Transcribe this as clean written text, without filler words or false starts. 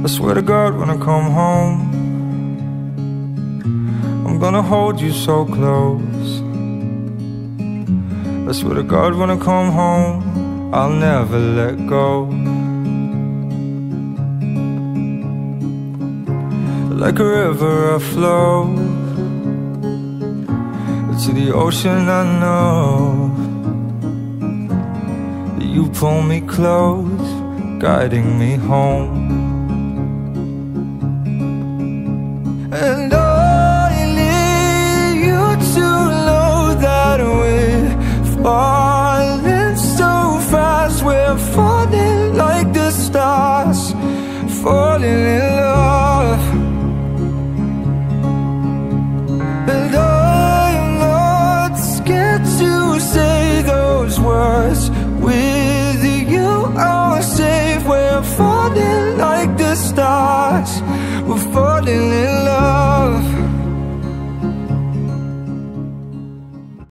swear to God when I come home, I'm gonna hold you so close. I swear to God when I come home, I'll never let go. Like a river I flow to the ocean. I know that you pull me close, guiding me home. And I need you to know that we're falling so fast. We're falling like the stars, falling in love. And I'm not scared to say those words. With you I'm safe. We're falling like the stars, we're falling in love.